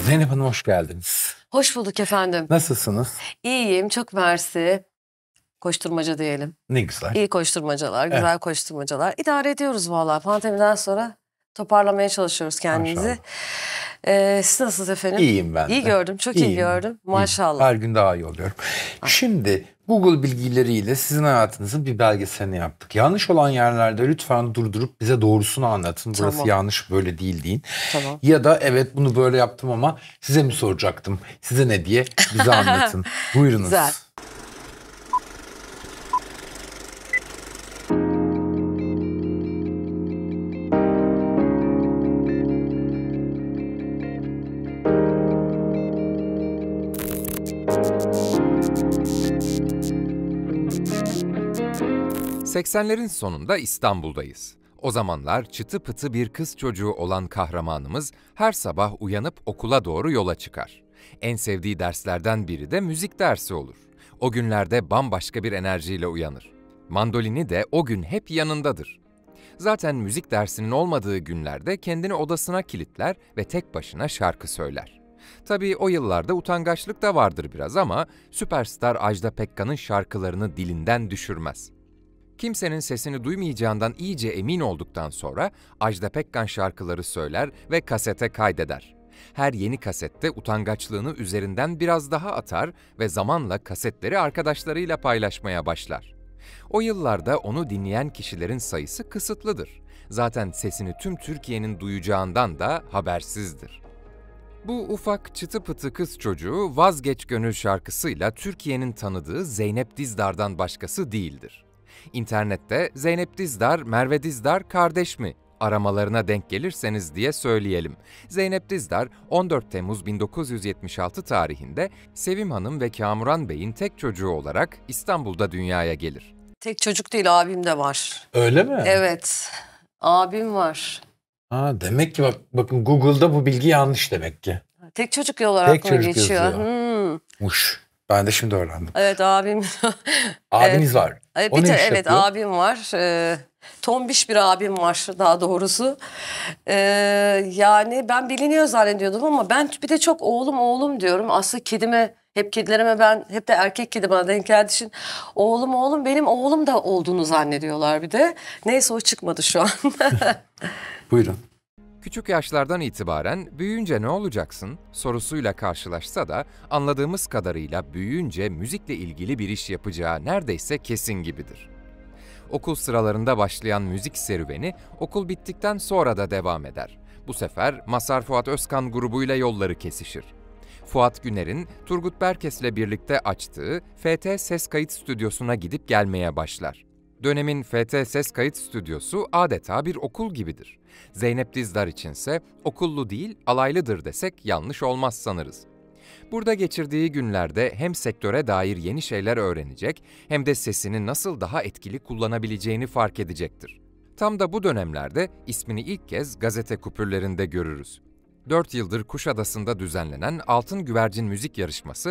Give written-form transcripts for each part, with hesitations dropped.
Zeynep Hanım hoş geldiniz. Hoş bulduk efendim. Nasılsınız? İyiyim, çok mersi. Koşturmaca diyelim. Ne güzel. İyi koşturmacalar, Evet. güzel koşturmacalar. İdare ediyoruz vallahi. Pandemiden sonra toparlamaya çalışıyoruz kendimizi. Siz nasılsınız efendim? İyiyim ben de. İyi gördüm, çok iyi gördüm. Maşallah. Her gün daha iyi oluyorum. Şimdi Google bilgileriyle sizin hayatınızın bir belgeselini yaptık. Yanlış olan yerlerde lütfen durdurup bize doğrusunu anlatın. Burası Tamam. yanlış, böyle değil deyin. Tamam. Ya da evet bunu böyle yaptım ama size mi soracaktım? Size ne diye bize anlatın. Buyurunuz. Güzel. ...80'lerin sonunda İstanbul'dayız. O zamanlar çıtı pıtı bir kız çocuğu olan kahramanımız her sabah uyanıp okula doğru yola çıkar. En sevdiği derslerden biri de müzik dersi olur. O günlerde bambaşka bir enerjiyle uyanır. Mandolini de o gün hep yanındadır. Zaten müzik dersinin olmadığı günlerde kendini odasına kilitler ve tek başına şarkı söyler. Tabii o yıllarda utangaçlık da vardır biraz ama süperstar Ajda Pekkan'ın şarkılarını dilinden düşürmez. Kimsenin sesini duymayacağından iyice emin olduktan sonra Ajda Pekkan şarkıları söyler ve kasete kaydeder. Her yeni kasette utangaçlığını üzerinden biraz daha atar ve zamanla kasetleri arkadaşlarıyla paylaşmaya başlar. O yıllarda onu dinleyen kişilerin sayısı kısıtlıdır. Zaten sesini tüm Türkiye'nin duyacağından da habersizdir. Bu ufak çıtı pıtı kız çocuğu Vazgeç Gönül şarkısıyla Türkiye'nin tanıdığı Zeynep Dizdar'dan başkası değildir. İnternette Zeynep Dizdar, Merve Dizdar kardeş mi aramalarına denk gelirseniz diye söyleyelim. Zeynep Dizdar 14 Temmuz 1976 tarihinde Sevim Hanım ve Kamuran Bey'in tek çocuğu olarak İstanbul'da dünyaya gelir. Tek çocuk değil, abim de var. Öyle mi? Evet, abim var. Demek ki bakın Google'da bu bilgi yanlış demek ki. Tek çocuk olarak Tek mı çocuk geçiyor? yazıyor. Muş. Ben de şimdi öğrendim. Evet, abim. Abiniz var. O ne iş evet, yapıyor? abim var. Tombiş bir abim var daha doğrusu. Yani ben biliniyor zannediyordum ama ben bir de çok oğlum diyorum. Aslında kedilerime ben hep de erkek kedi bana denk geldiği için oğlum benim oğlum da olduğunu zannediyorlar bir de. Neyse, o çıkmadı şu an. Buyurun. Küçük yaşlardan itibaren büyüyünce ne olacaksın sorusuyla karşılaşsa da anladığımız kadarıyla büyüyünce müzikle ilgili bir iş yapacağı neredeyse kesin gibidir. Okul sıralarında başlayan müzik serüveni okul bittikten sonra da devam eder. Bu sefer Mazhar Fuat Özkan grubuyla yolları kesişir. Fuat Güner'in Turgut Berkes'le birlikte açtığı FT Ses Kayıt Stüdyosu'na gidip gelmeye başlar. Dönemin FT Ses Kayıt Stüdyosu adeta bir okul gibidir. Zeynep Dizdar içinse okullu değil alaylıdır desek yanlış olmaz sanırız. Burada geçirdiği günlerde hem sektöre dair yeni şeyler öğrenecek hem de sesini nasıl daha etkili kullanabileceğini fark edecektir. Tam da bu dönemlerde ismini ilk kez gazete kupürlerinde görürüz. 4 yıldır Kuşadası'nda düzenlenen Altın Güvercin Müzik Yarışması,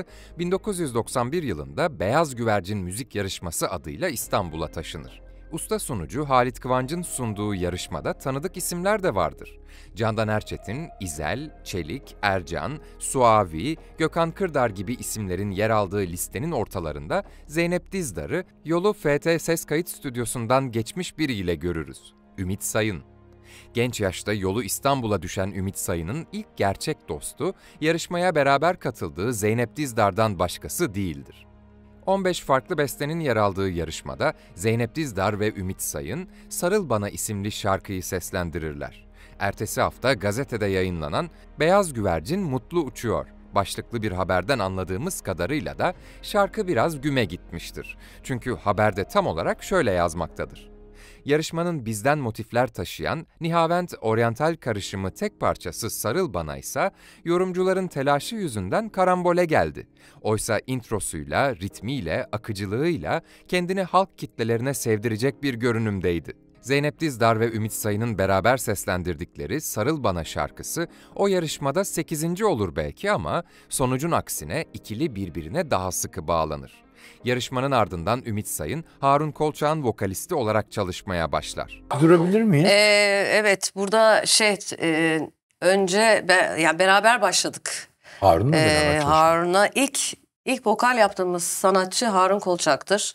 1991 yılında Beyaz Güvercin Müzik Yarışması adıyla İstanbul'a taşınır. Usta sunucu Halit Kıvanç'ın sunduğu yarışmada tanıdık isimler de vardır. Candan Erçetin, İzel, Çelik, Ercan, Suavi, Gökhan Kırdar gibi isimlerin yer aldığı listenin ortalarında Zeynep Dizdar'ı yolu FT Ses Kayıt Stüdyosu'ndan geçmiş biriyle görürüz. Ümit Sayın. Genç yaşta yolu İstanbul'a düşen Ümit Sayın'ın ilk gerçek dostu, yarışmaya beraber katıldığı Zeynep Dizdar'dan başkası değildir. 15 farklı bestenin yer aldığı yarışmada Zeynep Dizdar ve Ümit Sayın, Sarıl Bana isimli şarkıyı seslendirirler. Ertesi hafta gazetede yayınlanan Beyaz Güvercin Mutlu Uçuyor başlıklı bir haberden anladığımız kadarıyla da şarkı biraz güme gitmiştir. Çünkü haberde tam olarak şöyle yazmaktadır. Yarışmanın bizden motifler taşıyan Nihavent Oryantal karışımı tek parçası Sarıl Bana ise yorumcuların telaşı yüzünden karambole geldi. Oysa introsuyla, ritmiyle, akıcılığıyla kendini halk kitlelerine sevdirecek bir görünümdeydi. Zeynep Dizdar ve Ümit Sayın'ın beraber seslendirdikleri Sarıl Bana şarkısı o yarışmada 8. olur belki ama sonucun aksine ikili birbirine daha sıkı bağlanır. Yarışmanın ardından Ümit Sayın, Harun Kolçak'ın vokalisti olarak çalışmaya başlar. Durabilir miyim? Evet, burada önce yani beraber başladık Harun'la beraber çalıştın. Harun'a ilk vokal yaptığımız sanatçı Harun Kolçak'tır.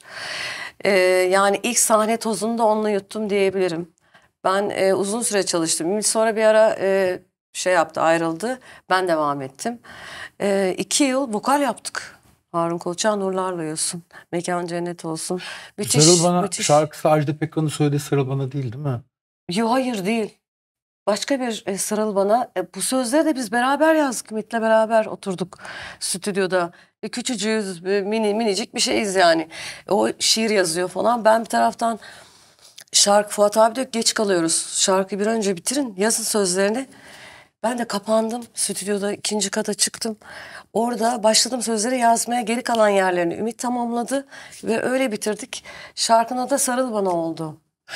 Yani ilk sahne tozunu da onunla yuttum diyebilirim. Ben uzun süre çalıştım. Ümit sonra bir ara ayrıldı. Ben devam ettim. 2 yıl vokal yaptık. Harun Kolçak nurlarla uyusun. Mekan cennet olsun. Müthiş, Sarıl Bana müthiş. şarkısı Ajda Pekkan'ın söylediği Sarıl Bana değil mi? Yo, hayır değil. Başka bir Sarıl Bana. Bu sözleri de biz beraber yazdık. Ümit'le beraber oturduk stüdyoda. Küçücüğüz, minicik bir şeyiz yani. O şiir yazıyor falan. Ben bir taraftan Fuat abi diyor geç kalıyoruz. Şarkıyı bir önce bitirin, yazın sözlerini. Ben de kapandım. Stüdyoda 2. kata çıktım. Orada başladım sözleri yazmaya. Geri kalan yerlerini Ümit tamamladı. Ve öyle bitirdik. Şarkının adı Sarıl Bana oldu.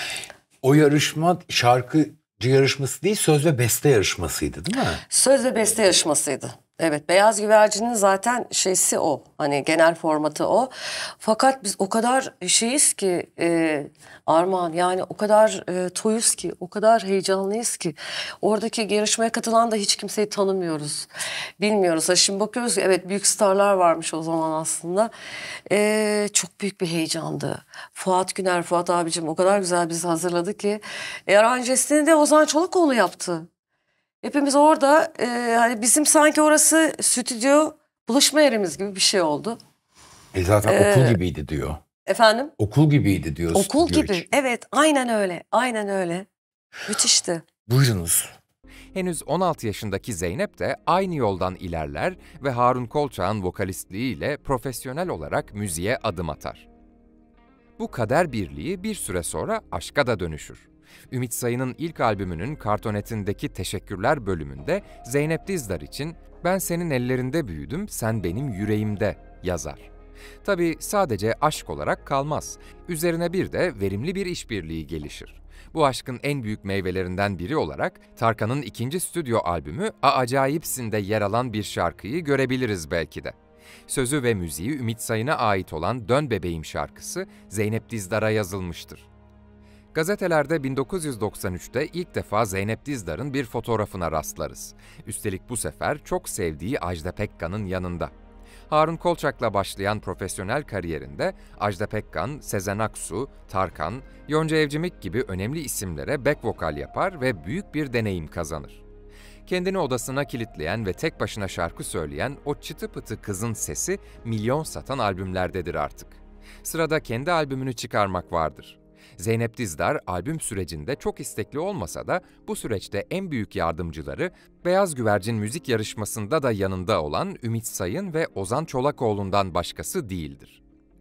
O yarışma şarkıcı yarışması değil, söz ve beste yarışmasıydı değil mi? Söz ve beste yarışmasıydı. Evet, Beyaz Güvercin'in zaten şeysi o. Hani genel formatı o. Fakat biz o kadar şeyiz ki Armağan, yani o kadar toyuz ki, o kadar heyecanlıyız ki. Oradaki yarışmaya katılan da hiç kimseyi tanımıyoruz. Bilmiyoruz. Şimdi bakıyoruz ki evet, büyük starlar varmış o zaman aslında. Çok büyük bir heyecandı. Fuat abicim o kadar güzel bizi hazırladı ki. Aranjesini de Ozan Çolakoğlu yaptı. Hepimiz orada hani bizim sanki orası stüdyo buluşma yerimiz gibi bir şey oldu. Zaten okul gibiydi diyor. Efendim? Okul gibiydi diyor. Okul gibi. için. Evet, aynen öyle. Aynen öyle. Müthişti. Buyurunuz. Henüz 16 yaşındaki Zeynep de aynı yoldan ilerler ve Harun Kolçak'ın vokalistliğiyle profesyonel olarak müziğe adım atar. Bu kader birliği bir süre sonra aşka da dönüşür. Ümit Sayın'ın ilk albümünün kartonetindeki teşekkürler bölümünde Zeynep Dizdar için "Ben senin ellerinde büyüdüm, sen benim yüreğimde" yazar. Tabii sadece aşk olarak kalmaz. Üzerine bir de verimli bir işbirliği gelişir. Bu aşkın en büyük meyvelerinden biri olarak Tarkan'ın 2. stüdyo albümü "A Acayipsin'de yer alan bir şarkıyı görebiliriz belki de. Sözü ve müziği Ümit Sayın'a ait olan "Dön Bebeğim" şarkısı Zeynep Dizdar'a yazılmıştır. Gazetelerde 1993'te ilk defa Zeynep Dizdar'ın bir fotoğrafına rastlarız. Üstelik bu sefer çok sevdiği Ajda Pekkan'ın yanında. Harun Kolçak'la başlayan profesyonel kariyerinde Ajda Pekkan, Sezen Aksu, Tarkan, Yonca Evcimik gibi önemli isimlere back vokal yapar ve büyük bir deneyim kazanır. Kendini odasına kilitleyen ve tek başına şarkı söyleyen o çıtı pıtı kızın sesi milyon satan albümlerdedir artık. Sırada kendi albümünü çıkarmak vardır. Zeynep Dizdar albüm sürecinde çok istekli olmasa da bu süreçte en büyük yardımcıları Beyaz Güvercin müzik yarışmasında da yanında olan Ümit Sayın ve Ozan Çolakoğlu'ndan başkası değildir.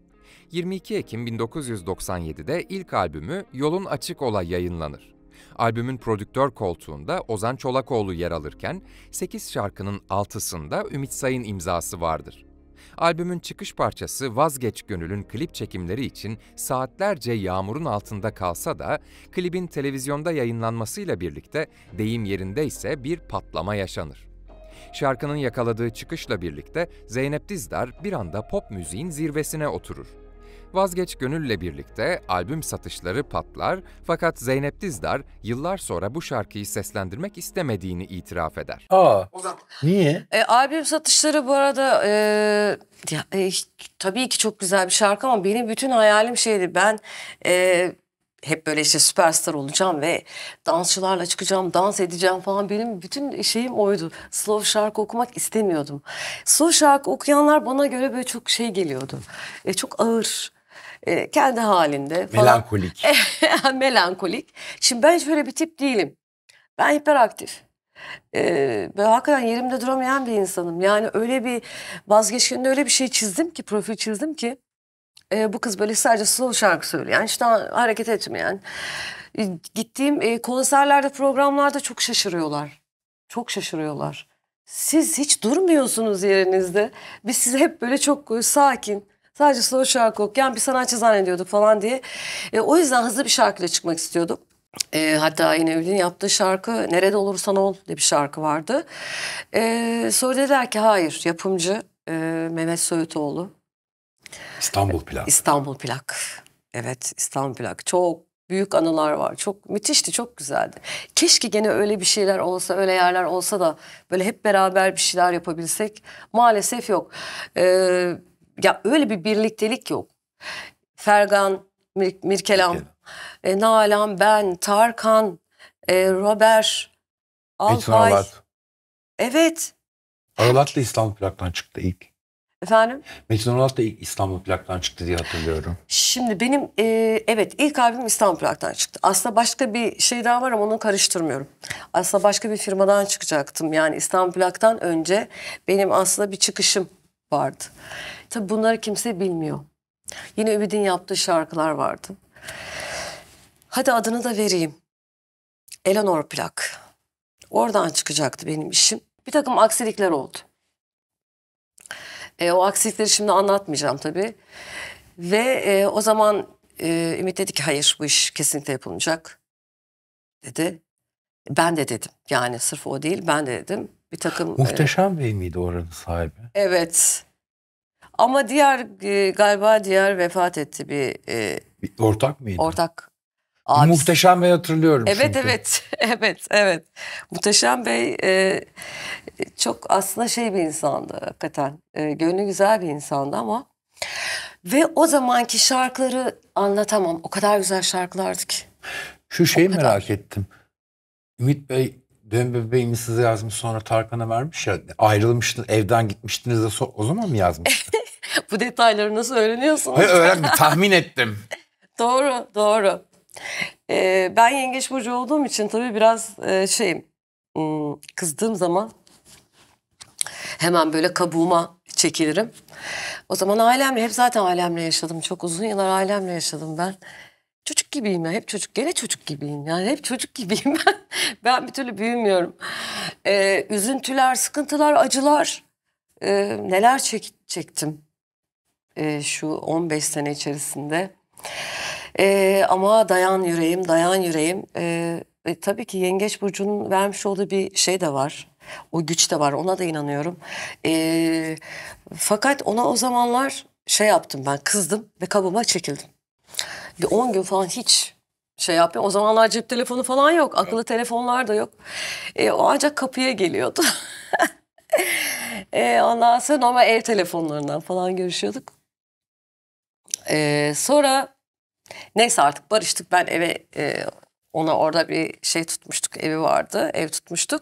22 Ekim 1997'de ilk albümü Yolun Açık Ola yayınlanır. Albümün prodüktör koltuğunda Ozan Çolakoğlu yer alırken 8 şarkının 6'sında Ümit Sayın imzası vardır. Albümün çıkış parçası Vazgeç Gönül'ün klip çekimleri için saatlerce yağmurun altında kalsa da klibin televizyonda yayınlanmasıyla birlikte deyim yerindeyse bir patlama yaşanır. Şarkının yakaladığı çıkışla birlikte Zeynep Dizdar bir anda pop müziğin zirvesine oturur. Vazgeç Gönül'le birlikte albüm satışları patlar fakat Zeynep Dizdar yıllar sonra bu şarkıyı seslendirmek istemediğini itiraf eder. Niye? Albüm satışları bu arada tabii ki çok güzel bir şarkı ama benim bütün hayalim şeydi. Ben hep böyle işte süperstar olacağım ve dansçılarla çıkacağım, dans edeceğim falan. Benim bütün şeyim oydu. Slow şarkı okumak istemiyordum. Slow şarkı okuyanlar bana göre böyle çok şey geliyordu. Çok ağır. Kendi halinde falan. Melankolik. Melankolik. Şimdi ben hiç böyle bir tip değilim. Ben hiperaktif. Ben hakikaten yerimde duramayan bir insanım. Yani öyle bir vazgeçtiğimde öyle bir şey çizdim ki, profil çizdim ki bu kız böyle sadece slow şarkı söyleyen, işte hareket etmeyen. Gittiğim konserlerde, programlarda çok şaşırıyorlar. Çok şaşırıyorlar. Siz hiç durmuyorsunuz yerinizde. Biz sizi hep böyle çok sakin, sadece slow şarkı okuyan bir sanatçı zannediyorduk falan diye. O yüzden hızlı bir şarkıyla çıkmak istiyordum. Hatta yine Ünlü'nün yaptığı şarkı Nerede Olursan Ol diye bir şarkı vardı. Sonra dediler ki hayır, yapımcı Mehmet Söğütoğlu. İstanbul Plak. İstanbul Plak. Evet, İstanbul Plak. Çok büyük anılar var. Çok müthişti, çok güzeldi. Keşke gene öyle bir şeyler olsa, öyle yerler olsa da böyle hep beraber bir şeyler yapabilsek. Maalesef yok. Ya öyle bir birliktelik yok. Fergan, Mirkelam, Nalan, ben, Tarkan, Robert, Metin Alpay. Aralat. Evet. Aralat da İstanbul Plak'tan çıktı ilk. Efendim? Metin Aralat da ilk İstanbul Plak'tan çıktı diye hatırlıyorum. Şimdi benim evet ilk albüm İstanbul Plak'tan çıktı. Aslında başka bir şey daha var ama onu karıştırmıyorum. Aslında başka bir firmadan çıkacaktım. Yani İstanbul Plak'tan önce benim aslında bir çıkışım vardı. Tabii bunları kimse bilmiyor. Yine Ümit'in yaptığı şarkılar vardı. Hadi adını da vereyim. Eleanor Plak. Oradan çıkacaktı benim işim. Bir takım aksilikler oldu. O aksilikleri şimdi anlatmayacağım tabii. Ve o zaman Ümit dedi ki hayır bu iş kesinlikle yapılmayacak dedi. Ben de dedim. Yani sırf o değil ben de dedim. Bir takım... Muhteşem Bey miydi oranın sahibi? Evet. Ama galiba diğer vefat etti Bir ortak mıydı? ortak abisi. Muhteşem Bey hatırlıyorum Evet çünkü. evet evet. Muhteşem Bey çok aslında şey bir insandı hakikaten. Gönlü güzel bir insandı ama ve o zamanki şarkıları anlatamam. O kadar güzel şarkılardı ki. Şu şeyi kadar. merak ettim. Ümit Bey Dön Bebeğimi size yazmış sonra Tarkan'a vermiş ya, ayrılmıştın evden gitmiştiniz de o zaman mı yazmış? Bu detayları nasıl öğreniyorsunuz? Hayır tahmin ettim. Doğru. Ben yengeç burcu olduğum için tabii biraz kızdığım zaman hemen böyle kabuğuma çekilirim. O zaman ailemle, hep zaten ailemle yaşadım. Çok uzun yıllar ailemle yaşadım ben. Çocuk gibiyim ya, hep çocuk. Gene çocuk gibiyim yani, hep çocuk gibiyim ben. Ben bir türlü büyümüyorum. Üzüntüler, sıkıntılar, acılar. Neler çektim şu 15 sene içerisinde. Ama dayan yüreğim. Tabii ki Yengeç Burcu'nun vermiş olduğu bir şey de var. O güç de var, ona da inanıyorum. Fakat ona o zamanlar şey yaptım, ben kızdım ve kabuğuma çekildim. Bir 10 gün falan hiç şey yapmıyorum. O zamanlar cep telefonu falan yok, akıllı telefonlar da yok. O ancak kapıya geliyordu. Ondan sonra normal ev telefonlarından falan görüşüyorduk. Sonra neyse artık barıştık. Ben eve ona orada bir şey tutmuştuk. Evi vardı. Ev tutmuştuk.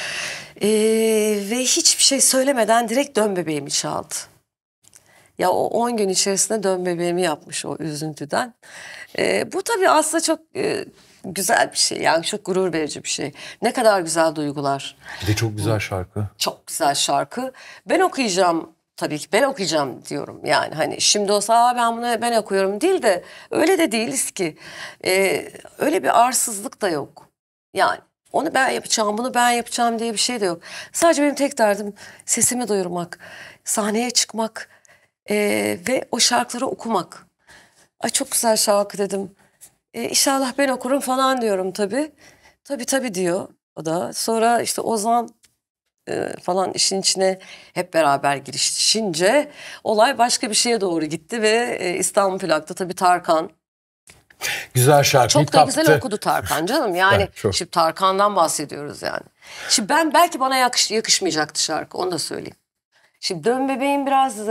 Ve hiçbir şey söylemeden direkt Dön Bebeğimi çaldı. Ya o 10 gün içerisinde Dön Bebeğimi yapmış o üzüntüden. Bu tabii aslında çok güzel bir şey. Yani çok gurur verici bir şey. Ne kadar güzel duygular. Bir de çok güzel şarkı. Çok güzel şarkı. Ben okuyacağım. Tabii ki ben okuyacağım diyorum. Yani hani şimdi olsa ben bunu ben okuyorum değil de öyle de değiliz ki. Öyle bir arsızlık da yok. Yani onu ben yapacağım, bunu ben yapacağım diye bir şey de yok. Sadece benim tek derdim sesimi duyurmak, sahneye çıkmak ve o şarkıları okumak. Ay çok güzel şarkı dedim. İnşallah ben okurum falan diyorum tabii. Tabii diyor o da. Sonra işte Ozan falan işin içine hep beraber girişince olay başka bir şeye doğru gitti ve İstanbul Plak'ta tabii Tarkan Güzel şarkıyı çok da kaptı. güzel okudu Tarkan canım. Yani Evet, çok. şimdi Tarkan'dan bahsediyoruz yani. Şimdi ben belki bana yakışmayacaktı şarkı, onu da söyleyeyim. Şimdi Dön Bebeğim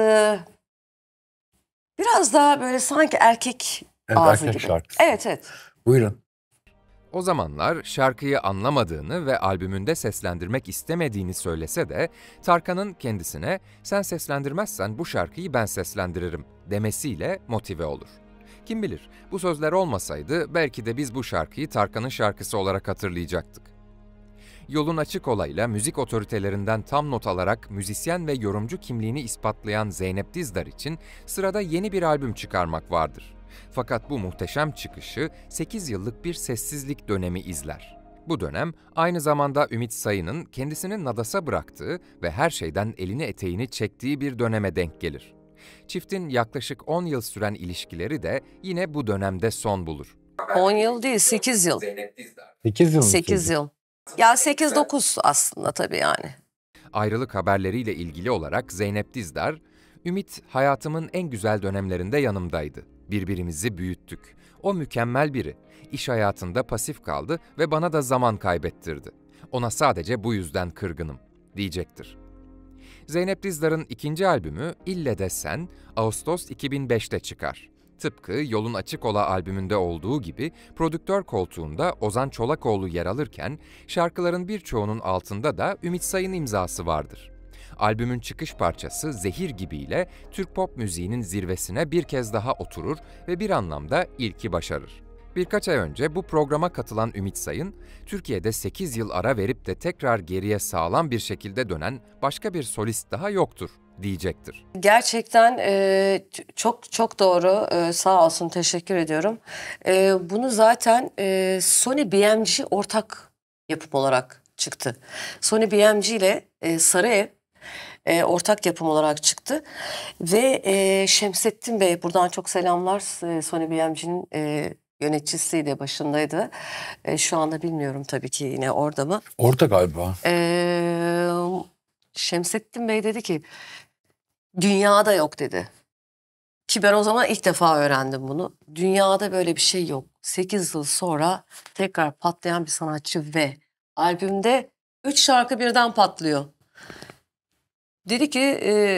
biraz daha böyle sanki erkek Evet, ağzı erkek gibi. şarkısı. Evet. Buyurun. O zamanlar şarkıyı anlamadığını ve albümünde seslendirmek istemediğini söylese de Tarkan'ın kendisine "Sen seslendirmezsen bu şarkıyı ben seslendiririm" demesiyle motive olur. Kim bilir, bu sözler olmasaydı belki de biz bu şarkıyı Tarkan'ın şarkısı olarak hatırlayacaktık. Yolun Açık Olay'la müzik otoritelerinden tam not alarak müzisyen ve yorumcu kimliğini ispatlayan Zeynep Dizdar için sırada yeni bir albüm çıkarmak vardır. Fakat bu muhteşem çıkışı 8 yıllık bir sessizlik dönemi izler. Bu dönem aynı zamanda Ümit Sayın'ın kendisini nadasa bıraktığı ve her şeyden elini eteğini çektiği bir döneme denk gelir. Çiftin yaklaşık 10 yıl süren ilişkileri de yine bu dönemde son bulur. 10 yıl değil 8 yıl. 8 yıl mı? 8 yıl. Ya 8-9 aslında tabii yani. Ayrılık haberleriyle ilgili olarak Zeynep Dizdar, "Ümit hayatımın en güzel dönemlerinde yanımdaydı. Birbirimizi büyüttük. O mükemmel biri. İş hayatında pasif kaldı ve bana da zaman kaybettirdi. Ona sadece bu yüzden kırgınım, diyecektir. Zeynep Dizdar'ın ikinci albümü İlle de Sen, Ağustos 2005'te çıkar. Tıpkı Yolun Açık Ola albümünde olduğu gibi prodüktör koltuğunda Ozan Çolakoğlu yer alırken şarkıların birçoğunun altında da Ümit Sayın imzası vardır. Albümün çıkış parçası Zehir Gibi'yle Türk pop müziğinin zirvesine bir kez daha oturur ve bir anlamda ilki başarır. Birkaç ay önce bu programa katılan Ümit Sayın, Türkiye'de 8 yıl ara verip de tekrar geriye sağlam bir şekilde dönen başka bir solist daha yoktur, diyecektir. Gerçekten çok çok doğru. Sağ olsun, teşekkür ediyorum. Bunu zaten Sony BMG ortak yapım olarak çıktı. Sony BMG ile Sarı Ev ortak yapım olarak çıktı. Ve Şemsettin Bey, buradan çok selamlar, Sony BMG'nin yöneticisiydi, başındaydı. Şu anda bilmiyorum tabii ki yine orada mı? Orada galiba. Şemsettin Bey dedi ki dünyada yok dedi. Ki ben o zaman ilk defa öğrendim bunu. Dünyada böyle bir şey yok. 8 yıl sonra tekrar patlayan bir sanatçı ve albümde 3 şarkı birden patlıyor. Dedi ki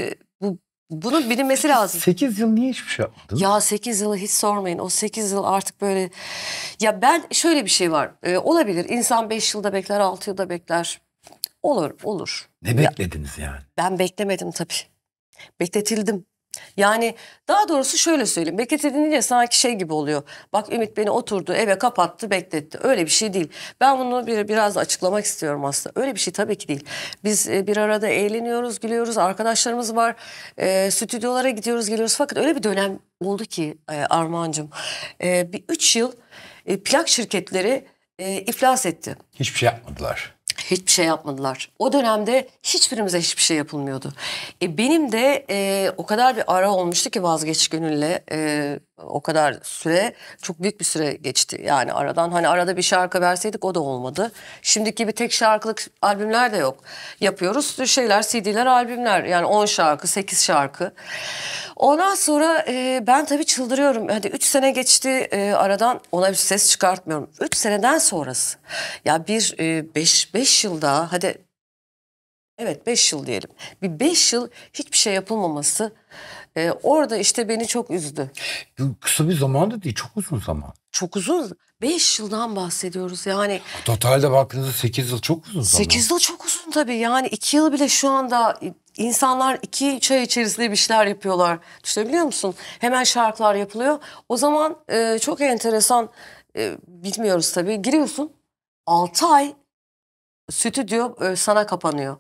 bunun bilinmesi lazım. 8 yıl niye hiçbir şey yapmadın? Ya 8 yılı hiç sormayın. O 8 yıl artık böyle... Ya ben şöyle bir şey var. Olabilir. İnsan 5 yılda bekler, 6 yılda bekler. Olur. Ne beklediniz yani? Ben beklemedim tabii. Bekletildim. Yani daha doğrusu şöyle söyleyeyim. Bekletilince sanki şey gibi oluyor. Bak Ümit beni oturdu, eve kapattı, bekletti. Öyle bir şey değil. Ben bunu biraz da açıklamak istiyorum aslında. Öyle bir şey tabii ki değil. Biz bir arada eğleniyoruz, gülüyoruz. Arkadaşlarımız var. Stüdyolara gidiyoruz, geliyoruz. Fakat öyle bir dönem oldu ki Armağancığım. Bir 3 yıl plak şirketleri iflas etti. Hiçbir şey yapmadılar. Hiçbir şey yapmadılar. O dönemde hiçbirimize hiçbir şey yapılmıyordu. Benim de o kadar bir ara olmuştu ki Vazgeç Gönül'le o kadar süre, çok büyük bir süre geçti. Yani aradan, hani arada bir şarkı verseydik o da olmadı. Şimdiki gibi tek şarkılık albümler de yok. Yapıyoruz CD'ler, albümler. Yani 10 şarkı, 8 şarkı. Ondan sonra ben tabii çıldırıyorum. Hadi 3 sene geçti aradan, ona bir ses çıkartmıyorum. 3 seneden sonrası. Ya bir 5 yıl daha, hadi evet 5 yıl diyelim. Bir 5 yıl hiçbir şey yapılmaması orada işte beni çok üzdü. Bu kısa bir zaman da değil, çok uzun zaman. Çok uzun. 5 yıldan bahsediyoruz yani. Totalde baktığınızda 8 yıl çok uzun zaman. 8 yıl çok uzun tabii. Yani 2 yıl bile şu anda insanlar 2 çay içerisinde bir şeyler yapıyorlar. Düşünebiliyor musun? Hemen şarkılar yapılıyor. O zaman çok enteresan, bilmiyoruz tabii. Giriyorsun, 6 ay stüdyo sana kapanıyor.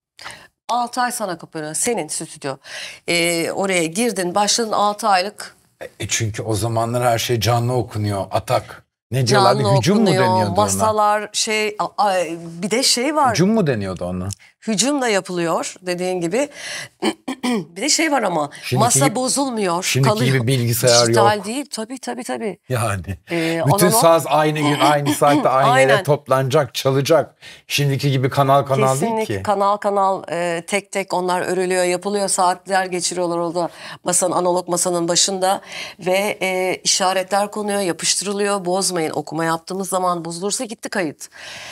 6 ay sana kapanıyor. Senin stüdyo. Oraya girdin, başladın 6 aylık. Çünkü o zamanlar her şey canlı okunuyor. Atak. Ne diyorlardı? Canlı Hücum mu okunuyor, deniyordu ona? masalar bir de şey var. Hücum mu deniyordu ona? Hücum da yapılıyor dediğin gibi. Bir de şey var ama Şimdiki masa gibi- bozulmuyor. Şimdiki kalıyor. gibi bilgisayar Dijital yok. değil tabii. Yani Onun bütün o- saz aynı gün aynı saatte aynı yere Aynen. toplanacak, çalacak. Şimdiki gibi kanal değil Kesinlikle ki. kanal tek tek onlar örülüyor, yapılıyor, saatler geçiriyorlar orada analog masanın başında ve işaretler konuyor, yapıştırılıyor. Bozmayın, okuma yaptığımız zaman bozulursa gitti kayıt.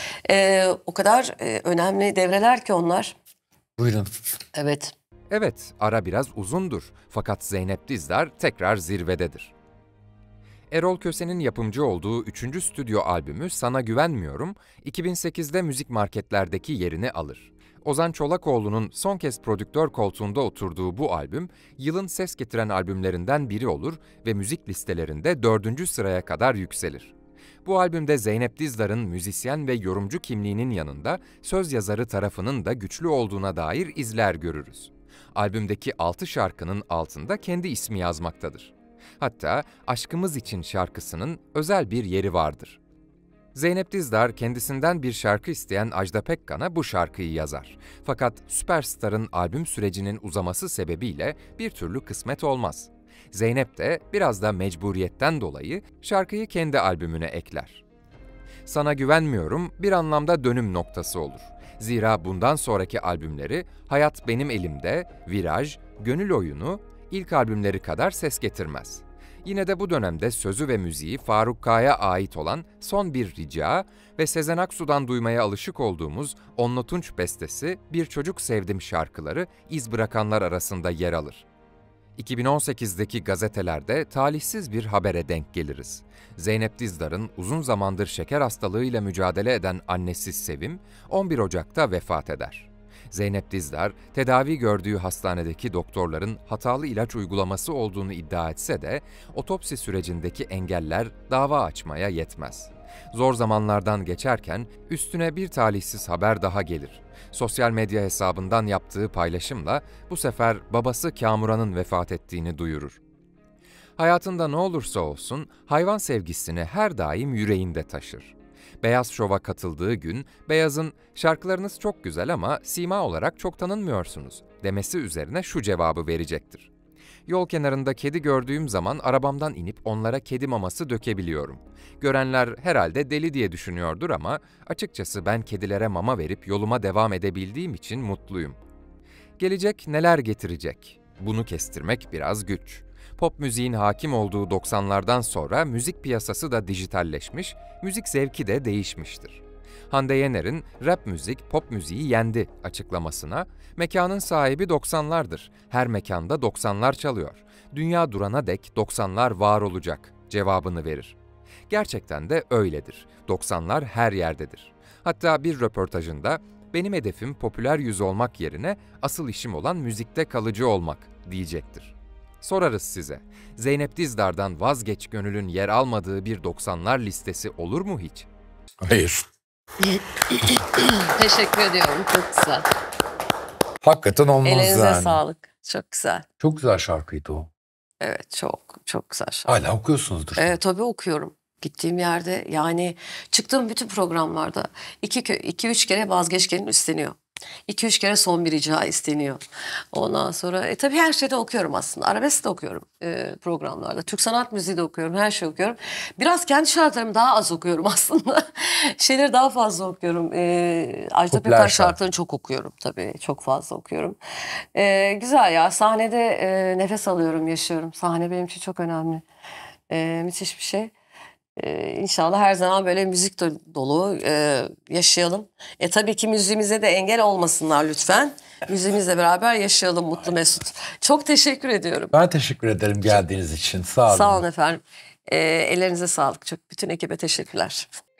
O kadar önemli devreler ki onlar. Buyurun. Evet. Evet, ara biraz uzundur fakat Zeynep Dizdar tekrar zirvededir. Erol Köse'nin yapımcı olduğu 3. stüdyo albümü Sana Güvenmiyorum, 2008'de müzik marketlerdeki yerini alır. Ozan Çolakoğlu'nun son kez prodüktör koltuğunda oturduğu bu albüm, yılın ses getiren albümlerinden biri olur ve müzik listelerinde 4. sıraya kadar yükselir. Bu albümde Zeynep Dizdar'ın müzisyen ve yorumcu kimliğinin yanında söz yazarı tarafının da güçlü olduğuna dair izler görürüz. Albümdeki 6 şarkının altında kendi ismi yazmaktadır. Hatta Aşkımız İçin şarkısının özel bir yeri vardır. Zeynep Dizdar kendisinden bir şarkı isteyen Ajda Pekkan'a bu şarkıyı yazar. Fakat Süperstar'ın albüm sürecinin uzaması sebebiyle bir türlü kısmet olmaz. Zeynep de biraz da mecburiyetten dolayı şarkıyı kendi albümüne ekler. Sana Güvenmiyorum bir anlamda dönüm noktası olur. Zira bundan sonraki albümleri Hayat Benim Elimde, Viraj, Gönül Oyunu ilk albümleri kadar ses getirmez. Yine de bu dönemde sözü ve müziği Faruk K'ya ait olan Son Bir Rica ve Sezen Aksu'dan duymaya alışık olduğumuz Onno Tunç bestesi Bir Çocuk Sevdim şarkıları iz bırakanlar arasında yer alır. 2018'deki gazetelerde talihsiz bir habere denk geliriz. Zeynep Dizdar'ın uzun zamandır şeker hastalığıyla mücadele eden annesi Sevim, 11 Ocak'ta vefat eder. Zeynep Dizdar, tedavi gördüğü hastanedeki doktorların hatalı ilaç uygulaması olduğunu iddia etse de, otopsi sürecindeki engeller dava açmaya yetmez. Zor zamanlardan geçerken üstüne bir talihsiz haber daha gelir. Sosyal medya hesabından yaptığı paylaşımla bu sefer babası Kamuran'ın vefat ettiğini duyurur. Hayatında ne olursa olsun hayvan sevgisini her daim yüreğinde taşır. Beyaz Şov'a katıldığı gün Beyaz'ın "Şarkılarınız çok güzel ama sima olarak çok tanınmıyorsunuz" demesi üzerine şu cevabı verecektir. "Yol kenarında kedi gördüğüm zaman arabamdan inip onlara kedi maması dökebiliyorum. Görenler herhalde deli diye düşünüyordur ama açıkçası ben kedilere mama verip yoluma devam edebildiğim için mutluyum. Gelecek neler getirecek? Bunu kestirmek biraz güç. Pop müziğin hakim olduğu 90'lardan sonra müzik piyasası da dijitalleşmiş, müzik zevki de değişmiştir. Hande Yener'in "Rap müzik, pop müziği yendi" açıklamasına, "Mekanın sahibi 90'lardır. Her mekanda 90'lar çalıyor. Dünya durana dek 90'lar var olacak" cevabını verir. Gerçekten de öyledir. 90'lar her yerdedir. Hatta bir röportajında "Benim hedefim popüler yüz olmak yerine asıl işim olan müzikte kalıcı olmak" diyecektir. Sorarız size, Zeynep Dizdar'dan Vazgeç Gönül'ün yer almadığı bir 90'lar listesi olur mu hiç? Hayır. Teşekkür ediyorum. Çok güzel. Hakikaten olmaz Elinize yani. sağlık. Çok güzel. Çok güzel şarkıydı o. Evet, çok güzel şarkı. Hala okuyorsunuzdur. Evet, tabii okuyorum. Gittiğim yerde, yani çıktığım bütün programlarda 2-3 kere Vazgeç Gelin isteniyor. 2-3 kere Son Bir Rica isteniyor. Ondan sonra tabii her şeyde okuyorum aslında. Arabesk de okuyorum programlarda. Türk sanat müziği de okuyorum. Her şeyi okuyorum. Biraz kendi şarkılarımı daha az okuyorum aslında. Şeyleri daha fazla okuyorum. Ajda Popüler Pekkan şarkı. şarkılarını çok okuyorum tabii. Çok fazla okuyorum. Güzel ya. Sahnede nefes alıyorum, yaşıyorum. Sahne benim için çok önemli. Müthiş bir şey. İnşallah her zaman böyle müzik dolu yaşayalım. Tabii ki müziğimize de engel olmasınlar lütfen. Müziğimizle beraber yaşayalım mutlu mesut. Çok teşekkür ediyorum. Ben teşekkür ederim geldiğiniz için. Sağ olun. Sağ olun efendim. Ellerinize sağlık. Çok bütün ekibe teşekkürler.